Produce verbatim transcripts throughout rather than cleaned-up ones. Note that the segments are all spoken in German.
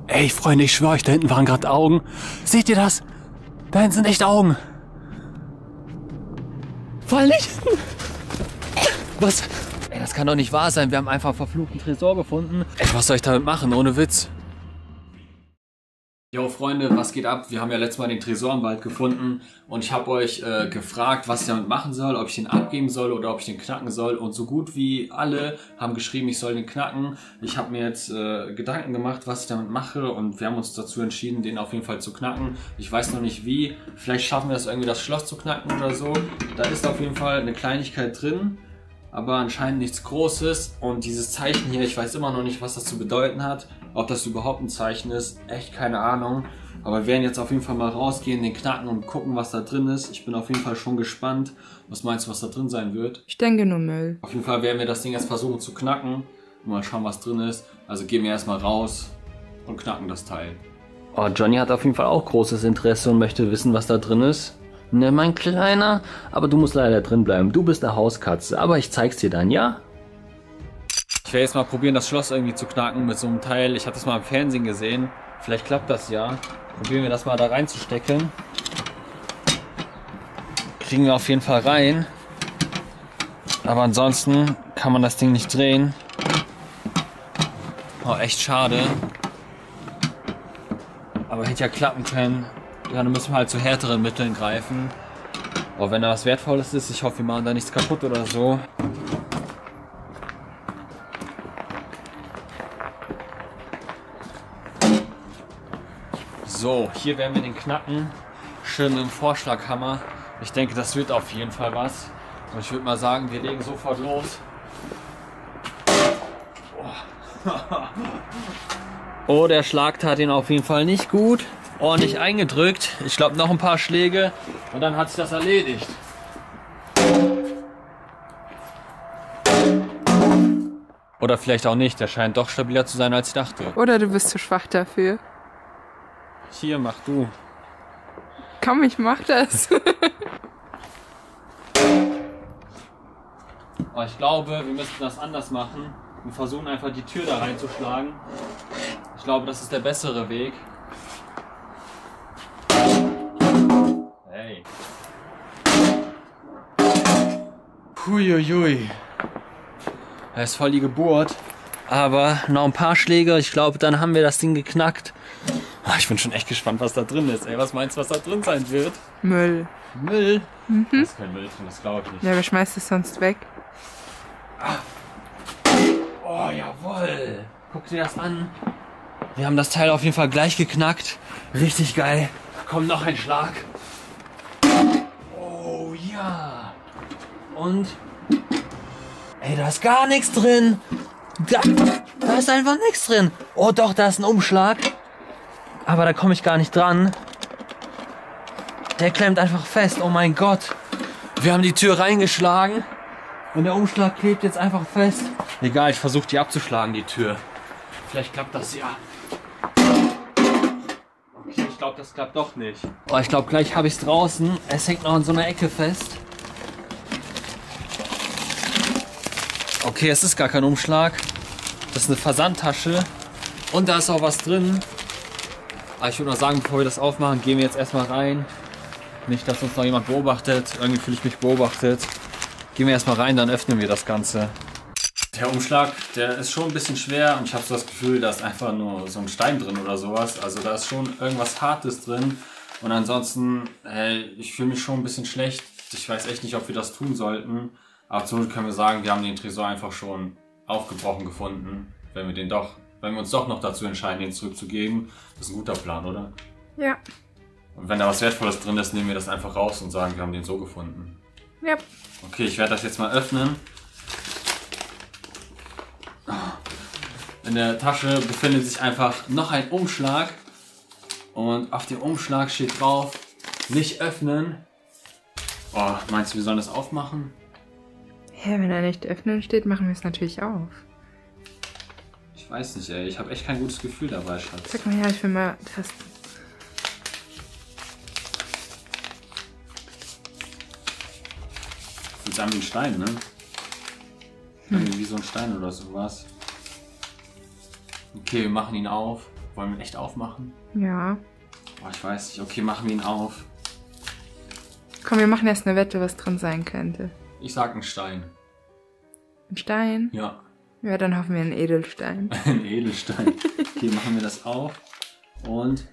Ey, Freunde, ich schwöre euch, da hinten waren gerade Augen. Seht ihr das? Da hinten sind echt Augen. Fall nicht. Was? Ey, das kann doch nicht wahr sein. Wir haben einfach einen verfluchten Tresor gefunden. Ey, was soll ich damit machen? Ohne Witz. Jo Freunde, was geht ab? Wir haben ja letztes Mal den Tresor im Wald gefunden und ich habe euch äh, gefragt, was ich damit machen soll, ob ich den abgeben soll oder ob ich den knacken soll, und so gut wie alle haben geschrieben, ich soll den knacken. Ich habe mir jetzt äh, Gedanken gemacht, was ich damit mache, und wir haben uns dazu entschieden, den auf jeden Fall zu knacken. Ich weiß noch nicht wie, vielleicht schaffen wir es irgendwie, das Schloss zu knacken oder so. Da ist auf jeden Fall eine Kleinigkeit drin, aber anscheinend nichts Großes, und dieses Zeichen hier, ich weiß immer noch nicht, was das zu bedeuten hat. Ob das überhaupt ein Zeichen ist, echt keine Ahnung. Aber wir werden jetzt auf jeden Fall mal rausgehen, den knacken und gucken, was da drin ist. Ich bin auf jeden Fall schon gespannt. Was meinst du, was da drin sein wird? Ich denke nur Müll. Auf jeden Fall werden wir das Ding jetzt versuchen zu knacken. Und mal schauen, was drin ist. Also gehen wir erstmal raus und knacken das Teil. Oh, Johnny hat auf jeden Fall auch großes Interesse und möchte wissen, was da drin ist. Ne, mein Kleiner, aber du musst leider drin bleiben. Du bist eine Hauskatze, aber ich zeig's dir dann, ja? Ich werde jetzt mal probieren, das Schloss irgendwie zu knacken mit so einem Teil. Ich habe das mal im Fernsehen gesehen. Vielleicht klappt das ja. Probieren wir das mal da reinzustecken. Kriegen wir auf jeden Fall rein. Aber ansonsten kann man das Ding nicht drehen. Oh, echt schade. Aber hätte ja klappen können. Ja, dann müssen wir halt zu härteren Mitteln greifen. Aber wenn da was Wertvolles ist, ich hoffe, wir machen da nichts kaputt oder so. So, hier werden wir den knacken. Schön mit dem Vorschlaghammer. Ich denke, das wird auf jeden Fall was. Und ich würde mal sagen, wir legen sofort los. Oh, der Schlag tat ihn auf jeden Fall nicht gut. Ordentlich eingedrückt. Ich glaube, noch ein paar Schläge und dann hat sich das erledigt. Oder vielleicht auch nicht. Der scheint doch stabiler zu sein, als ich dachte. Oder du bist zu schwach dafür. Hier, mach du. Komm, ich mach das. Aber ich glaube, wir müssen das anders machen. Wir versuchen einfach die Tür da reinzuschlagen. Ich glaube, das ist der bessere Weg. Hey. Huiuiui. Das ist voll die Geburt. Aber noch ein paar Schläge, ich glaube, dann haben wir das Ding geknackt. Ich bin schon echt gespannt, was da drin ist. Ey, was meinst du, was da drin sein wird? Müll. Müll? Mhm. Da ist kein Müll drin, das glaube ich nicht. Ja, wer schmeißt es sonst weg? Ah. Oh, jawohl. Guck dir das an. Wir haben das Teil auf jeden Fall gleich geknackt. Richtig geil. Komm, noch ein Schlag. Oh, ja. Und? Ey, da ist gar nichts drin. Da, da ist einfach nichts drin. Oh doch, da ist ein Umschlag. Aber da komme ich gar nicht dran. Der klemmt einfach fest. Oh mein Gott. Wir haben die Tür reingeschlagen. Und der Umschlag klebt jetzt einfach fest. Egal, ich versuche die abzuschlagen, die Tür. Vielleicht klappt das ja. Okay, ich glaube, das klappt doch nicht. Oh, ich glaube, gleich habe ich es draußen. Es hängt noch in so einer Ecke fest. Okay, es ist gar kein Umschlag. Das ist eine Versandtasche. Und da ist auch was drin. Aber ich würde mal sagen, bevor wir das aufmachen, gehen wir jetzt erstmal rein. Nicht, dass uns noch jemand beobachtet. Irgendwie fühle ich mich beobachtet. Gehen wir erstmal rein, dann öffnen wir das Ganze. Der Umschlag, der ist schon ein bisschen schwer und ich habe so das Gefühl, da ist einfach nur so ein Stein drin oder sowas. Also da ist schon irgendwas Hartes drin. Und ansonsten, hey, ich fühle mich schon ein bisschen schlecht. Ich weiß echt nicht, ob wir das tun sollten. Aber zumindest können wir sagen, wir haben den Tresor einfach schon aufgebrochen gefunden. Wenn wir den doch, wenn wir uns doch noch dazu entscheiden, den zurückzugeben. Das ist ein guter Plan, oder? Ja. Und wenn da was Wertvolles drin ist, nehmen wir das einfach raus und sagen, wir haben den so gefunden. Ja. Okay, ich werde das jetzt mal öffnen. In der Tasche befindet sich einfach noch ein Umschlag. Und auf dem Umschlag steht drauf, nicht öffnen. Oh, meinst du, wir sollen das aufmachen? Ja, wenn er nicht öffnen steht, machen wir es natürlich auf. Ich weiß nicht, ey. Ich habe echt kein gutes Gefühl dabei, Schatz. Sag mal her, ich will mal testen. Fühlt sich an wie ein Stein, ne? Hm. Wie so ein Stein oder sowas. Okay, wir machen ihn auf. Wollen wir ihn echt aufmachen? Ja. Boah, ich weiß nicht. Okay, machen wir ihn auf. Komm, wir machen erst eine Wette, was drin sein könnte. Ich sag einen Stein. Ein Stein? Ja. Ja, dann hoffen wir einen Edelstein. Ein Edelstein. Okay, machen wir das auf. Und...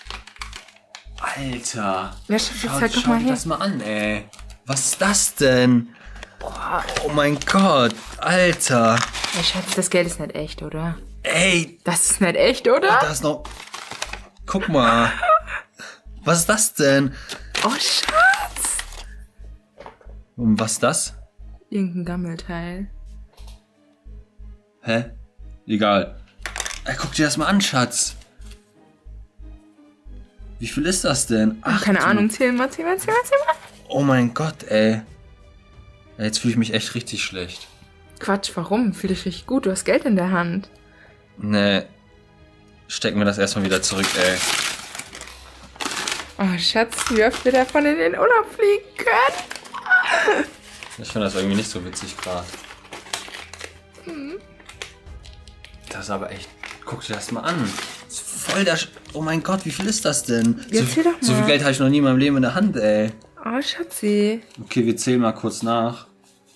Alter. Ja, Schatz, jetzt schau, zeig doch schau mal dir her. das mal an, ey. Was ist das denn? Boah, oh mein Gott. Alter. Ja, Schatz, das Geld ist nicht echt, oder? Ey. Das ist nicht echt, oder? Da ist noch... Guck mal. Was ist das denn? Oh, Schatz. Und was ist das? Irgendein Gammelteil. Hä? Egal. Ey, guck dir das mal an, Schatz. Wie viel ist das denn? Ach, keine du- Ahnung, zähl mal, zähl mal, zähl mal, zähl mal. Oh mein Gott, ey. Ja, jetzt fühle ich mich echt richtig schlecht. Quatsch, warum? Fühl dich richtig gut, du hast Geld in der Hand. Nee. Stecken wir das erstmal wieder zurück, ey. Oh, Schatz, wie oft wir davon in den Urlaub fliegen können. Ich finde das irgendwie nicht so witzig gerade. Das ist aber echt... Guck dir das mal an. Das ist voll der... Sch oh mein Gott, wie viel ist das denn? Ja, so, zähl doch so viel mal. Geld habe ich noch nie in meinem Leben in der Hand, ey. Oh, Schatzi. Okay, wir zählen mal kurz nach.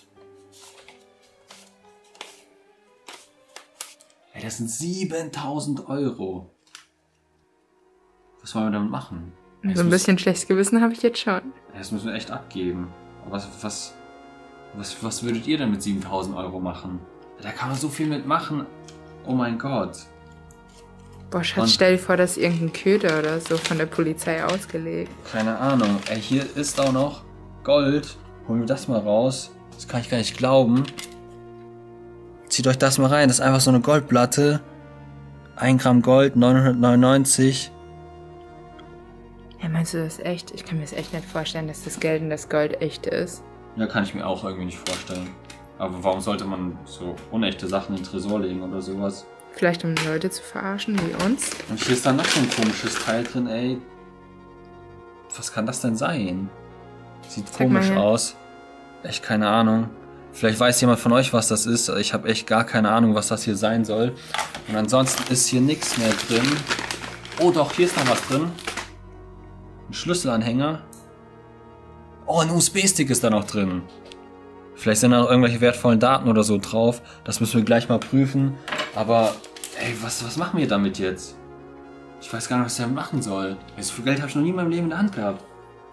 Ey, das sind siebentausend Euro. Was wollen wir damit machen? Ey, So das ein muss- bisschen schlechtes Gewissen habe ich jetzt schon. ey, Das müssen wir echt abgeben. Aber Was, was, was, was würdet ihr denn mit siebentausend Euro machen? Da kann man so viel mitmachen. Oh mein Gott. Boah, Schatz, Und- stell dir vor, dass irgendein Köder oder so von der Polizei ausgelegt. Keine Ahnung. Ey, hier ist auch noch Gold. Holen wir das mal raus. Das kann ich gar nicht glauben. Zieht euch das mal rein. Das ist einfach so eine Goldplatte. ein Gramm Gold, neunhundertneunundneunzig. Ja, meinst du das echt? Ich kann mir das echt nicht vorstellen, dass das Geld und das Gold echt ist. Ja, kann ich mir auch irgendwie nicht vorstellen. Aber warum sollte man so unechte Sachen in den Tresor legen oder sowas? Vielleicht um Leute zu verarschen, wie uns. Und hier ist dann noch so ein komisches Teil drin, ey. Was kann das denn sein? Sieht Zeig mal komisch her. aus. Echt keine Ahnung. Vielleicht weiß jemand von euch, was das ist. Ich habe echt gar keine Ahnung, was das hier sein soll. Und ansonsten ist hier nichts mehr drin. Oh doch, hier ist noch was drin. Ein Schlüsselanhänger. Oh, ein U S B-Stick ist da noch drin. Vielleicht sind da noch irgendwelche wertvollen Daten oder so drauf. Das müssen wir gleich mal prüfen. Aber, ey, was, was machen wir damit jetzt? Ich weiß gar nicht, was ich damit machen soll. Ey, so viel Geld habe ich noch nie in meinem Leben in der Hand gehabt.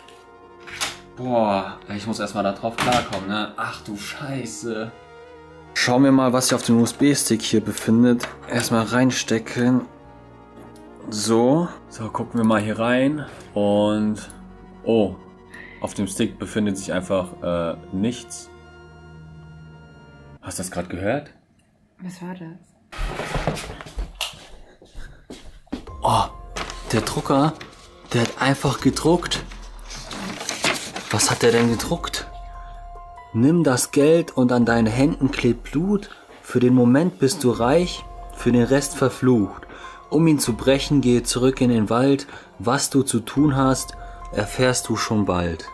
Boah, ey, ich muss erstmal da drauf klarkommen, ne? Ach du Scheiße. Schauen wir mal, was sich auf dem U S B-Stick hier befindet. Erstmal reinstecken. So. So, gucken wir mal hier rein. Und... Oh, auf dem Stick befindet sich einfach äh, nichts. Hast du das gerade gehört? Was war das? Oh, der Drucker, der hat einfach gedruckt. Was hat der denn gedruckt? Nimm das Geld und an deinen Händen klebt Blut. Für den Moment bist du reich, für den Rest verflucht. Um ihn zu brechen, gehe zurück in den Wald. Was du zu tun hast, erfährst du schon bald.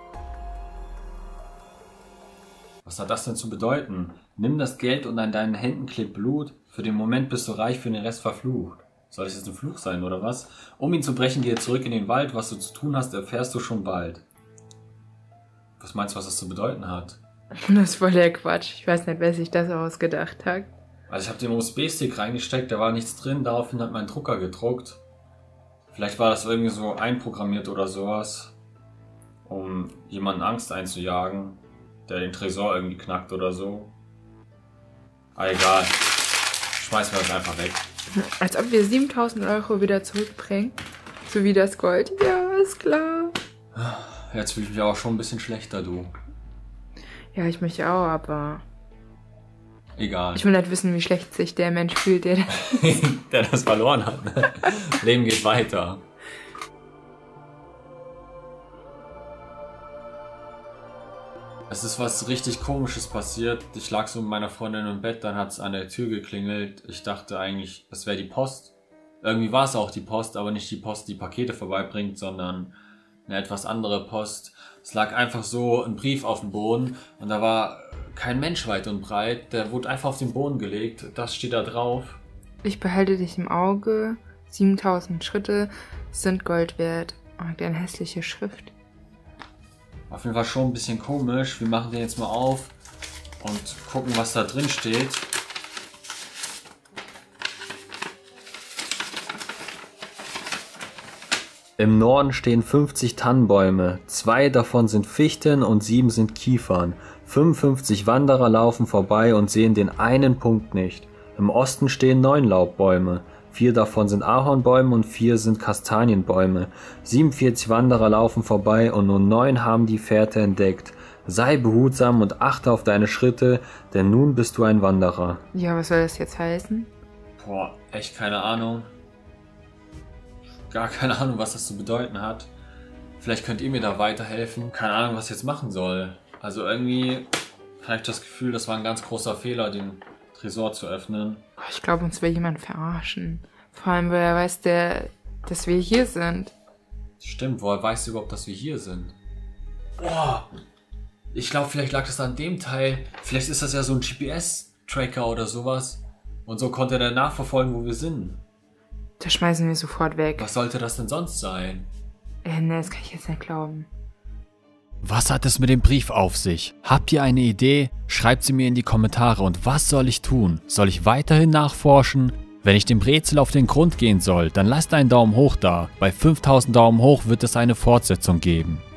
Was hat das denn zu bedeuten? Nimm das Geld und an deinen Händen klebt Blut. Für den Moment bist du reich, für den Rest verflucht. Soll das jetzt ein Fluch sein, oder was? Um ihn zu brechen, gehe zurück in den Wald. Was du zu tun hast, erfährst du schon bald. Was meinst du, was das zu bedeuten hat? Das ist voll der Quatsch. Ich weiß nicht, wer sich das ausgedacht hat. Also ich habe den U S B-Stick reingesteckt, da war nichts drin. Daraufhin hat mein Drucker gedruckt. Vielleicht war das irgendwie so einprogrammiert oder sowas. Um jemanden Angst einzujagen, der den Tresor irgendwie knackt oder so. Aber egal. Schmeißen wir das einfach weg. Als ob wir siebentausend Euro wieder zurückbringen. So wie das Gold. Ja, ist klar. Jetzt fühle ich mich auch schon ein bisschen schlechter, du. Ja, ich möchte auch, aber Egal. ich will nicht wissen, wie schlecht sich der Mensch fühlt, der der das verloren hat. Ne? Leben geht weiter. Es ist was richtig Komisches passiert. Ich lag so mit meiner Freundin im Bett, dann hat es an der Tür geklingelt. Ich dachte eigentlich, das wäre die Post. Irgendwie war es auch die Post, aber nicht die Post, die Pakete vorbeibringt, sondern eine etwas andere Post. Es lag einfach so ein Brief auf dem Boden und da war kein Mensch weit und breit. Der wurde einfach auf den Boden gelegt. Das steht da drauf. Ich behalte dich im Auge. siebentausend Schritte sind Gold wert. Oh, eine hässliche Schrift. Auf jeden Fall schon ein bisschen komisch. Wir machen den jetzt mal auf und gucken, was da drin steht. Im Norden stehen fünfzig Tannenbäume, zwei davon sind Fichten und sieben sind Kiefern. fünfundfünfzig Wanderer laufen vorbei und sehen den einen Punkt nicht. Im Osten stehen neun Laubbäume, vier davon sind Ahornbäume und vier sind Kastanienbäume. siebenundvierzig Wanderer laufen vorbei und nur neun haben die Fährte entdeckt. Sei behutsam und achte auf deine Schritte, denn nun bist du ein Wanderer. Ja, was soll das jetzt heißen? Boah, echt keine Ahnung. Gar keine Ahnung, was das zu bedeuten hat. Vielleicht könnt ihr mir da weiterhelfen. Keine Ahnung, was ich jetzt machen soll. Also irgendwie habe ich das Gefühl, das war ein ganz großer Fehler, den Tresor zu öffnen. Ich glaube, uns will jemand verarschen. Vor allem, weil er weiß, der, dass wir hier sind. Stimmt, woher weißt du überhaupt, dass wir hier sind? Boah, ich glaube, vielleicht lag das an dem Teil. Vielleicht ist das ja so ein G P S-Tracker oder sowas. Und so konnte er dann nachverfolgen, wo wir sind. Das schmeißen wir sofort weg. Was sollte das denn sonst sein? Äh, ne, das kann ich jetzt nicht glauben. Was hat es mit dem Brief auf sich? Habt ihr eine Idee? Schreibt sie mir in die Kommentare. Und was soll ich tun? Soll ich weiterhin nachforschen? Wenn ich dem Rätsel auf den Grund gehen soll, dann lasst einen Daumen hoch da. Bei fünftausend Daumen hoch wird es eine Fortsetzung geben.